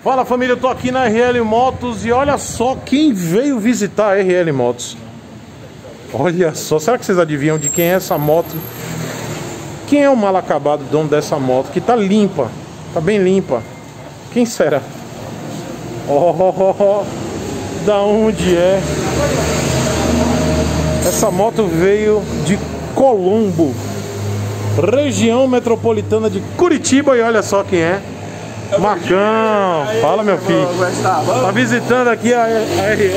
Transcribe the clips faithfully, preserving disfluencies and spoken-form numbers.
Fala família, eu tô aqui na R L Motos e olha só quem veio visitar a R L Motos. Olha só, será que vocês adivinham de quem é essa moto? Quem é o mal acabado dono dessa moto? Que tá limpa, tá bem limpa. Quem será? Oh, oh, oh, oh. Da onde é? Essa moto veio de Colombo, região metropolitana de Curitiba, e olha só quem é. Marcão, fala meu filho. Tá visitando aqui a R L.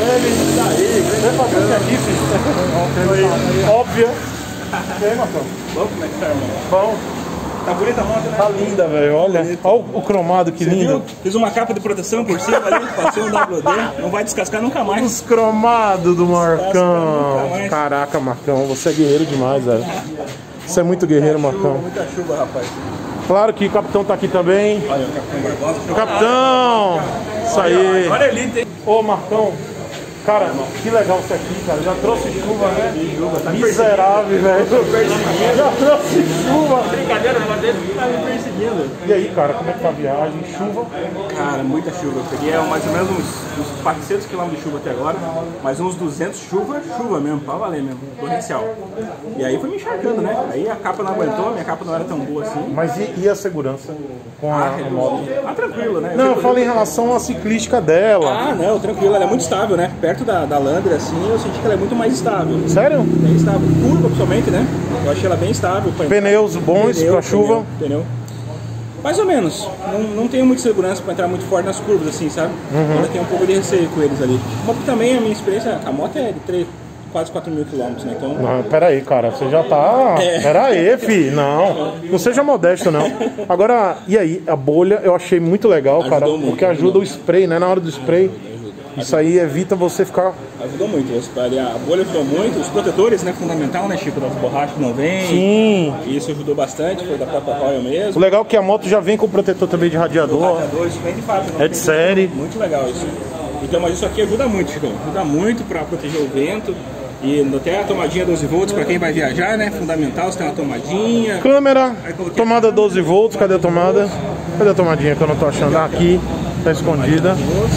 Vem pra frente aqui, filho. Óbvio. E aí, Marcão? Bom, como é que tá, irmão? Bom. Tá bonita a moto, né? Tá linda, velho. Olha, olha o, o cromado, que lindo. Viu? Fiz uma capa de proteção por cima ali, passei um W D. Não vai descascar nunca mais. Os cromados do Marcão. Caraca, Marcão, você é guerreiro demais, velho. Você é muito guerreiro, muita Marcão. Chuva, muita chuva, rapaz. Claro que o capitão tá aqui também. Olha, o capitão Barbosa. O capitão! Isso aí. Olha ele, tem. Ô, Marcão. Cara, que legal isso aqui, cara. Já trouxe chuva, né? Miserável, velho. Já trouxe chuva. Brincadeira, o negócio dele tá me perseguindo. E aí, cara, como é que tá a viagem? Chuva? Cara, muita chuva. Eu peguei mais ou menos uns, uns quatrocentos quilômetros de chuva até agora. Mais uns duzentos, chuva, chuva mesmo, pra valer mesmo, torrencial. E aí foi me encharcando, né? Aí a capa não aguentou, minha capa não era tão boa assim. Mas e, e a segurança com a, Ah, a moto? Ah, tranquilo, né? Não, eu falo em relação à ciclística dela. Ah, não, tranquilo, ela é muito estável, né? Perto da, da Landra, assim, eu senti que ela é muito mais estável. Sério? Bem estável. Curva, principalmente, né? Eu achei ela bem estável. Pneus bons pneu, pra chuva? Pneu, pneu. Mais ou menos. Não, não tenho muita segurança pra entrar muito forte nas curvas, assim, sabe? Uhum. Ainda tenho um pouco de receio com eles ali. Mas também a minha experiência, a moto é de três, quase quatro mil quilômetros, né? Então... Não, pera aí, cara, você já tá... É. Pera aí, fi, não, não seja modesto, não. Agora, e aí, a bolha eu achei muito legal, ajudou cara, muito, porque ajuda ajudou. O spray, né, na hora do spray. Isso aí evita você ficar... Ajudou muito, a bolha ajudou muito, os protetores, né, fundamental, né, Chico, das borrachas que não vem. Sim. Isso ajudou bastante, foi da própria Royal mesmo. O legal é que a moto já vem com protetor também de radiador. Radiador, isso vem de fábrica. É de série. Muito legal isso. Então, mas isso aqui ajuda muito, Chico, ajuda muito para proteger o vento. E até a tomadinha doze volts para quem vai viajar, né, fundamental, você tem uma tomadinha. Câmera, tomada doze volts, cadê a tomada? Cadê a tomadinha que eu não tô achando? Ah, aqui, tá escondida.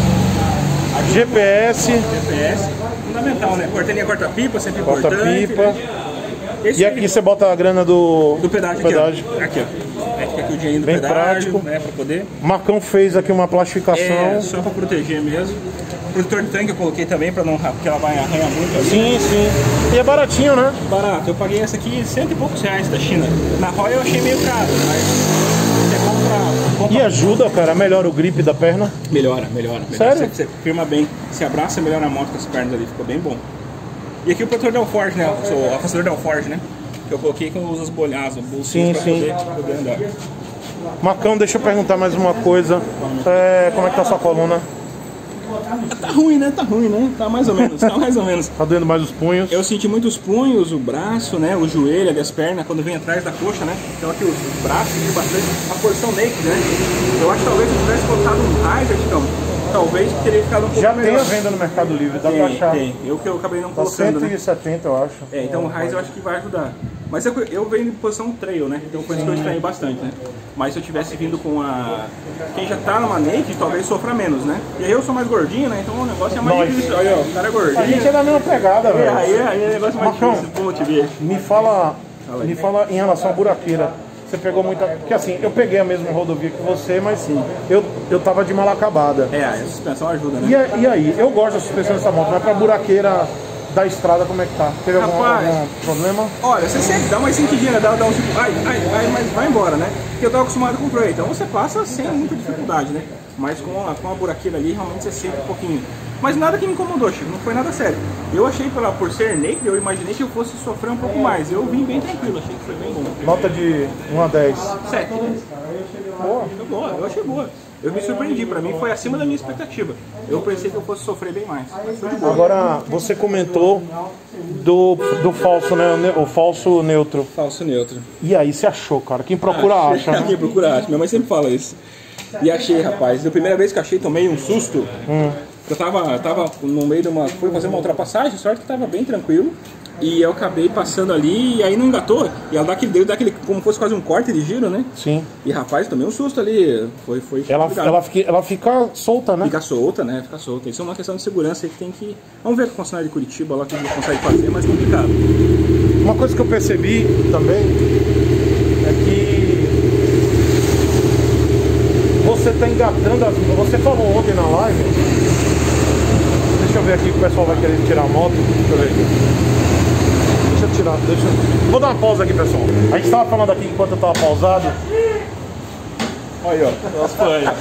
G P S. G P S, fundamental, né? Portaninha corta-pipa, sempre importante. Corta-pipa. Esse e aqui aí, você bota a grana do, do pedágio, pedágio. Aqui, ó. Aqui, ó. Aí fica aqui o dinheiro do bem pedágio, prático. né? Pra poder. Marcão fez aqui uma plastificação. É, só pra proteger mesmo. Protetor de tanque eu coloquei também pra não porque ela vai arranhar muito ali. Sim, sim. E é baratinho, né? Barato. Eu paguei essa aqui cento e poucos reais da China. Na Royal eu achei meio caro, mas é bom pra, bom pra... E ajuda, cara, melhora o grip da perna. Melhora, melhora. melhora. Sério? Você, você firma bem, se abraça, melhora a moto com as pernas ali, ficou bem bom. E aqui o protetor da Alforge, né? O afastador da Alforge, né? Que eu coloquei com os bolhados, sim, pra sim. Poder, poder andar. Marcão, deixa eu perguntar mais uma coisa. É, como é que tá a sua coluna? Tá ruim, né? Tá ruim, né? Tá mais ou menos, tá mais ou menos. Tá doendo mais os punhos? Eu senti muito os punhos, o braço, né? O joelho, ali, as pernas, quando vem atrás da coxa, né? Então aqui os, os braços, bastante. A porção naked, né? Eu acho que talvez se eu tivesse colocado um rider, então, talvez teria ficado um pouco já melhor. Já tem a venda no Mercado Livre, dá tem, pra achar. Tem, eu que eu acabei não tá colocando, cento e setenta, né? Eu acho. É, então o rider eu acho que vai ajudar. Mas eu, eu venho em posição trail, né? Então foi isso que eu estranhei bastante, né? Mas se eu tivesse vindo com a... Quem já tá numa naked, talvez sofra menos, né? E aí eu sou mais gordinho, né? Então o negócio é mais Nós. difícil. Olha, ó, o cara é gordinho. A gente é da mesma pegada, velho. É, aí, aí é o negócio mais Marcão, difícil, como te ver. Me fala, me fala em relação à buraqueira. Você pegou muita... Porque assim, eu peguei a mesma rodovia que você, mas sim, eu, eu tava de mal acabada. É, a suspensão ajuda, né? E, a, e aí? Eu gosto da suspensão dessa moto, mas pra buraqueira... da estrada, como é que tá? Teve algum, algum problema? Olha, você sempre dá uma sentidinha, dá, dá um tipo, ai, ai, ai, mas vai embora, né? Porque eu tô acostumado com o Prey, então você passa sem muita dificuldade, né? Mas com a, com a buraqueira ali, realmente você sente um pouquinho. Mas nada que me incomodou, Chico, não foi nada sério. Eu achei, pela, por ser naked, eu imaginei que eu fosse sofrer um pouco mais. Eu vim bem tranquilo, achei que foi bem bom. Nota de um a dez? sete. Boa. Foi boa, eu achei boa. Eu me surpreendi, pra mim foi acima da minha expectativa. Eu pensei que eu fosse sofrer bem mais. Mas foi de boa. Agora, você comentou do, do falso, né? O falso neutro. Falso neutro. E aí, você achou, cara? Quem procura ah, acha, né? Quem procura acha. Minha mãe sempre fala isso. E achei, rapaz. Da primeira vez que achei, tomei um susto. Hum. Eu tava, tava no meio de uma... Fui fazer uma ultrapassagem, sorte que tava bem tranquilo. E eu acabei passando ali e aí não engatou. E ela dá aquele, dá aquele como fosse quase um corte de giro, né? Sim. E rapaz, tomei um susto ali. Foi, foi ela, ela, fica, ela fica solta, né? Fica solta, né? Fica solta. Isso é uma questão de segurança que tem que... Vamos ver com o funcionário de Curitiba lá que a gente consegue fazer, mas complicado. Uma coisa que eu percebi também é que você tá engatando as... Você falou ontem na live. Deixa eu ver aqui que o pessoal vai querer tirar a moto. Deixa eu ver aqui. Deixa eu tirar, deixa eu... Vou dar uma pausa aqui, pessoal. A gente tava falando aqui enquanto eu tava pausado. Olha aí, ó. Nossa,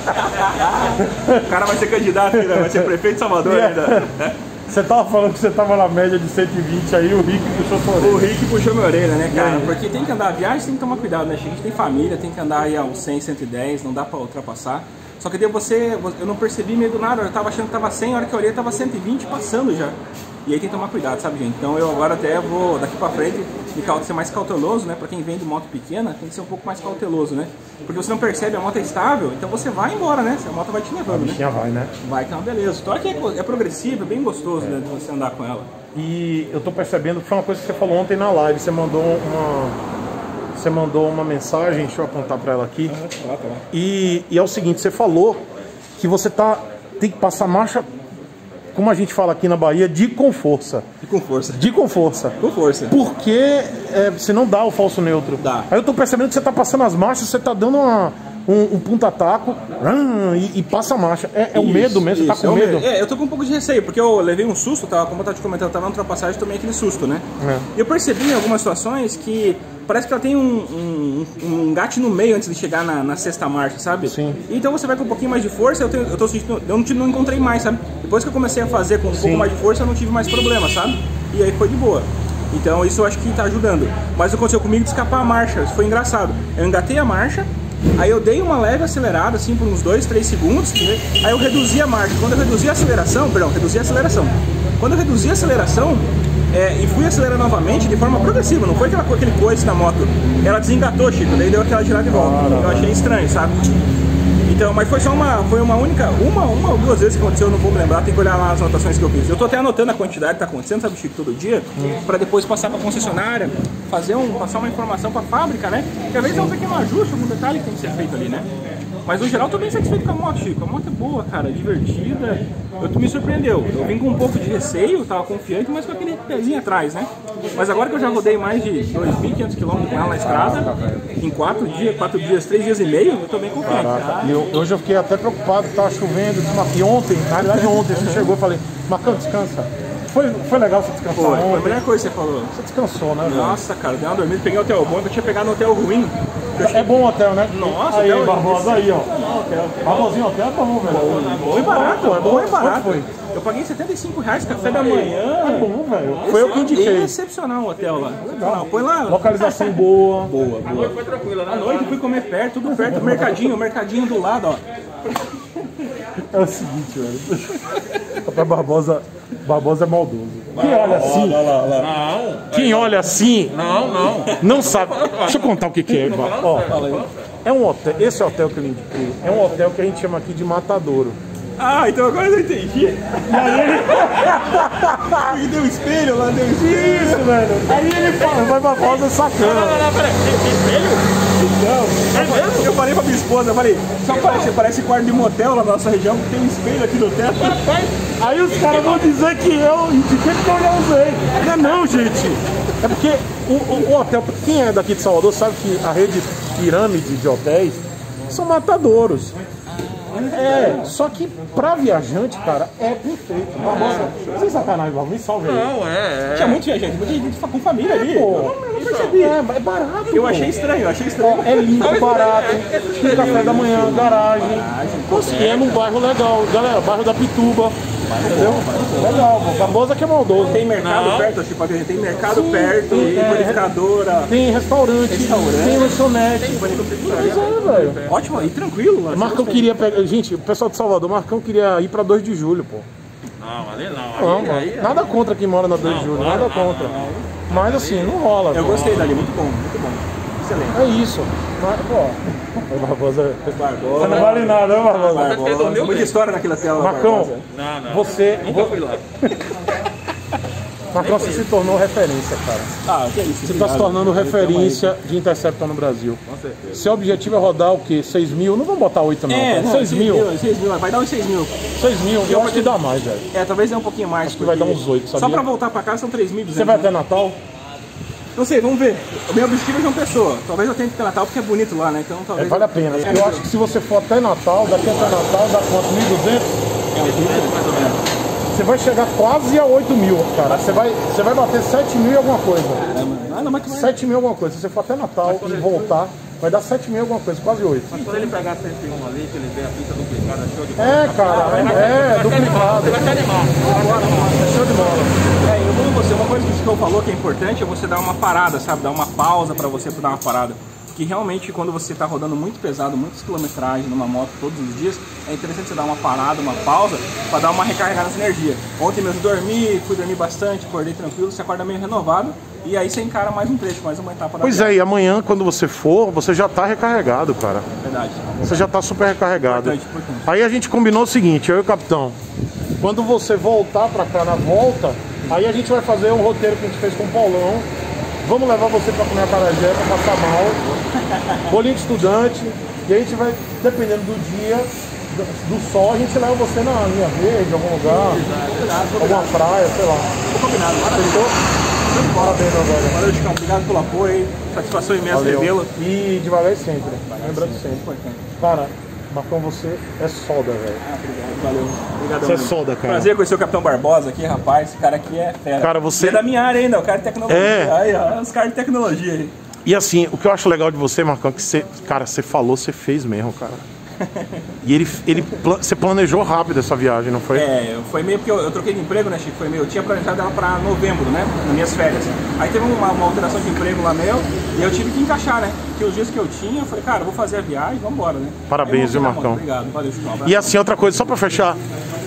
foi. O cara vai ser candidato ainda, vai ser prefeito de Salvador ainda. Você tava falando que você tava na média de cento e vinte aí, o Rick puxou sua orelha. O Rick puxou minha orelha, né, cara? Porque tem que andar, a viagem tem que tomar cuidado, né? A gente tem família, tem que andar aí a uns cem, cento e dez, não dá pra ultrapassar. Só que daí você, eu não percebi meio do nada, eu tava achando que tava cem, a hora que eu olhei tava cento e vinte passando já. E aí tem que tomar cuidado, sabe, gente? Então eu agora até vou, daqui pra frente, me ser mais cauteloso, né? Pra quem vem de moto pequena, tem que ser um pouco mais cauteloso, né? Porque você não percebe, a moto é estável, então você vai embora, né? A moto vai te levando, a bichinha né? vai, né? Vai, que é uma beleza. Então aqui é, é progressivo, é bem gostoso, é. né? De você andar com ela. E eu tô percebendo que foi uma coisa que você falou ontem na live, você mandou uma... Você mandou uma mensagem, deixa eu apontar pra ela aqui. Ah, tá lá, tá lá. E, e é o seguinte, você falou que você tá, tem que passar marcha, como a gente fala aqui na Bahia, de com força. De com força. De com força. Com força. Porque é, você não dá o falso neutro. Dá. Aí eu tô percebendo que você tá passando as marchas, você tá dando uma, um, um punta-taco e, e passa a marcha. É, é o medo mesmo, isso, você tá com é medo? É, eu tô com um pouco de receio, porque eu levei um susto, tava, como eu tava te comentando, eu tava na ultrapassagem, tomei aquele susto, né? É. E eu percebi em algumas situações que parece que ela tem um, um, um engate no meio antes de chegar na, na sexta marcha, sabe? Sim. Então você vai com um pouquinho mais de força, eu, tenho, eu tô sentindo, eu não, não encontrei mais, sabe? Depois que eu comecei a fazer com um Sim. pouco mais de força, eu não tive mais problema, sabe? E aí foi de boa. Então isso eu acho que tá ajudando. Mas aconteceu comigo de escapar a marcha, isso foi engraçado. Eu engatei a marcha, aí eu dei uma leve acelerada, assim, por uns dois, três segundos, né? Aí eu reduzi a marcha. Quando eu reduzi a aceleração, perdão, reduzi a aceleração. Quando eu reduzi a aceleração, É, e fui acelerar novamente de forma progressiva, não foi aquela, aquele coice na moto. Ela desengatou, Chico, daí deu aquela girada de volta. Ah, eu achei estranho, sabe? Então, mas foi só uma, foi uma única, uma, uma ou duas vezes que aconteceu, eu não vou me lembrar, tem que olhar lá as anotações que eu fiz. Eu tô até anotando a quantidade que tá acontecendo, sabe, Chico, todo dia, hum. pra depois passar pra concessionária, fazer um, passar uma informação pra fábrica, né? Porque às vezes é um pequeno ajuste, algum detalhe que tem que ser feito ali, né? Mas no geral eu tô bem satisfeito com a moto, Chico. A moto é boa, cara, divertida. Eu, tu me surpreendeu. Eu vim com um pouco de receio, tava confiante, mas com aquele pezinho atrás, né? Mas agora que eu já rodei mais de dois mil e quinhentos quilômetros com ela na estrada, em quatro dias, quatro dias, três dias e meio, eu tô bem confiante. Caraca. E eu, hoje eu fiquei até preocupado, tava chovendo. E ontem, na realidade ontem, você chegou e falei, Marcão, descansa. Foi, foi legal você descansar foi, ontem? Foi a melhor coisa que você falou. Você descansou, né? Nossa, cara, dei uma dormida, peguei um hotel bom, eu tinha pegado um hotel ruim. É bom o hotel, né? Nossa, aí, hotel Barbosa, aí, ó. Hotel. Barbosinho, hotel é bom, velho. Bom, bom e barato, é bom e barato. Foi? Eu paguei setenta e cinco reais, café da manhã. É bom, velho. Foi eu que indiquei. Excepcional o hotel lá. Legal. Foi lá. Localização boa. Boa, boa. A noite foi tranquila, né? A noite fui comer perto, tudo perto. Mercadinho, mercadinho do lado, ó. É o seguinte, velho. Papai Barbosa, Barbosa é maldoso. Quem olha assim, lá, lá, lá. Não. Quem olha assim, não, não, não sabe. Deixa eu contar o que, que é. Ó, é um hotel. Esse hotel que eu indiquei é um hotel que a gente chama aqui de Matadouro. Ah, então agora eu entendi. E aí ele deu um espelho lá, deu um espelho. Isso, velho. Aí ele fala, vai pra Barbosa sacana. Não, não, não, peraí. Espelho? Não. É mesmo? Eu falei pra minha esposa, eu falei, só parece, parece quarto de motel lá na nossa região, que tem um espelho aqui no teto. Aí os caras vão dizer que eu indiquei porque eu já usei. Não é não, gente. É porque o, o, o hotel, quem é daqui de Salvador sabe que a rede pirâmide de hotéis são matadouros. É, só que pra viajante, cara, é perfeito. Barbosa, sem sacanagem, Barbosa, me salve aí. Não, é, é. Tinha muita gente, muita gente com família ali. Pô, eu não percebi. É, é barato. Eu pô. achei estranho, eu achei estranho. É limpo, barato. Tem café da manhã, garagem. Consegui, é num bairro legal. Galera, bairro da Pituba. Entendeu? Legal, Barbosa que é maldoso. Tem mercado não. perto, tipo, tem mercado Sim, perto, tem panificadora. Tem restaurante, restaurante, tem lanchonete. Tem é, velho. Ótimo, e tranquilo. O Marcão queria pegar. Gente, o pessoal de Salvador, o Marcão queria ir pra dois de julho, pô. Não, ali não. não aí, mano. Aí, nada aí, contra quem mora na dois de julho, não, nada não, contra. Não, Mas assim, não rola. Eu pô. gostei dali, muito bom, muito bom. Excelente. É isso. Mas, pô. O Barbosa. Barbosa. Você não vale nada, né, Barbosa? Barbosa. Muita história naquela tela. Marcão, não, não. você. Nunca fui lá. Marcão, você se tornou referência, cara. Ah, que é isso. Você está se tornando referência de Interceptor no Brasil. Com certeza. Seu objetivo é rodar o quê? seis mil? Não vamos botar oito não, É, cara. não, seis mil. seis mil, vai dar uns seis mil. seis mil, eu acho que dá mais, velho. É, talvez dê um pouquinho mais. Acho que vai dar uns oito, sabia? Só pra voltar pra casa são três mil e duzentos. Você vai até Natal? Não sei, vamos ver. O meu objetivo é João Pessoa. Talvez eu tente ir até Natal porque é bonito lá, né? Então talvez... É, vale a pena. É, Eu acho que se você for até Natal, daqui até Natal, dá quanto? mil e duzentos? É, mais ou menos. Você vai chegar quase a oito mil, cara. Você vai, você vai bater sete mil e alguma coisa. Ah, não, mas que vai... sete mil alguma coisa. Se você for até Natal e voltar, vai dar sete mil alguma coisa, quase oito. Mas quando ele pegar cento e um ali, que ele vê a fita duplicada, show de bola. É, cara, é, é duplicado. Você vai se animar. É show de bola. É, eu vou você, uma coisa que o Chico falou que é importante é você dar uma parada, sabe? Dar uma pausa pra você dar uma parada. Que realmente quando você está rodando muito pesado, muitas quilometragens numa moto todos os dias, é interessante você dar uma parada, uma pausa, para dar uma recarregada de energia. Ontem mesmo dormi, fui dormir bastante, acordei tranquilo, você acorda meio renovado e aí você encara mais um trecho, mais uma etapa da Pois é, e amanhã quando você for, você já tá recarregado, cara. Verdade. Você já tá super recarregado. Importante, importante. Aí a gente combinou o seguinte, eu e o capitão, quando você voltar pra cá na volta, aí a gente vai fazer um roteiro que a gente fez com o Paulão. Vamos levar você pra comer acarajé, pra passar mal, bolinho de estudante, e a gente vai, dependendo do dia, do, do sol, a gente leva você na linha verde, algum lugar, alguma praia, sei lá. Tô combinado, Fechou? Parabéns, meu velho. Valeu, Chicão, obrigado pelo apoio, satisfação imensa revê-lo. E devagar sempre, lembrando sempre. Importante. Cara, Marcão, você é soda, velho. Ah, obrigado, valeu. Obrigadão. Você é mesmo. soda, cara. Prazer conhecer o Capitão Barbosa aqui, rapaz. Esse cara aqui é fera. Cara, você- Ele é da minha área ainda, o cara de tecnologia. É. Aí, ó, os caras de tecnologia aí. E assim, o que eu acho legal de você, Marcão, é que você, cara, você falou, você fez mesmo, cara. E ele, ele, pla- você planejou rápido essa viagem, não foi? É, foi meio porque eu, eu troquei de emprego, né, Chico? Foi meio, eu tinha planejado ela pra novembro, né? Nas minhas férias. Aí teve uma, uma alteração de emprego lá meu e eu tive que encaixar, né? Porque os dias que eu tinha, eu falei, cara, eu vou fazer a viagem, vamos embora, né? Parabéns, Aí eu viu, vou pegar a Marcão? moto. Obrigado, valeu, Chico. Um abraço. E assim, outra coisa, só pra fechar.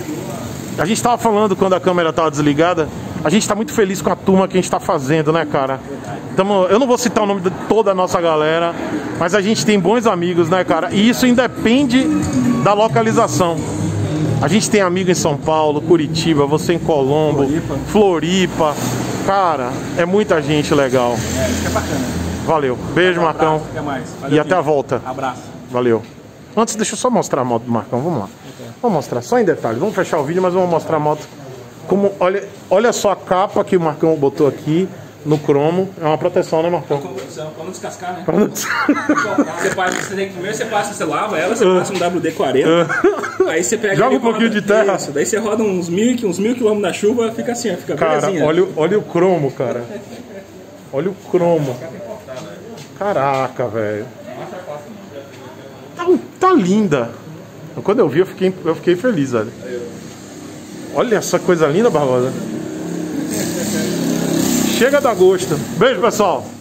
A gente tava falando quando a câmera tava desligada. A gente tá muito feliz com a turma que a gente tá fazendo, né, cara? Tamo, eu não vou citar o nome de toda a nossa galera, mas a gente tem bons amigos, né, cara? E isso independe da localização. A gente tem amigo em São Paulo, Curitiba, você em Colombo, Floripa. Floripa. Cara, é muita gente legal. É, isso que é bacana. Valeu. Beijo, Um Marcão. abraço, até mais. Valeu, E até a gente. volta. Abraço. Valeu. Antes, deixa eu só mostrar a moto do Marcão, vamos lá. Vamos mostrar, só em detalhe. Vamos fechar o vídeo, mas vamos mostrar a moto. Como, olha, olha só a capa que o Marcão botou aqui no cromo. É uma proteção, né, Marcão? Pra não descascar, né? Pra não- Você passa, você tem, primeiro você passa, você lava ela, você passa um W D quarenta, aí você pega Joga ali, um pouquinho roda- de terra. Isso, daí você roda uns mil, uns mil quilômetros na chuva, fica assim, ó, fica Cara, belezinha. olha, o- olha o cromo, cara. Olha o cromo. Caraca, velho. Tá, tá linda. Quando eu vi, eu fiquei, eu fiquei feliz, velho. Olha essa coisa linda, Barbosa. Chega da gosto. Beijo, pessoal.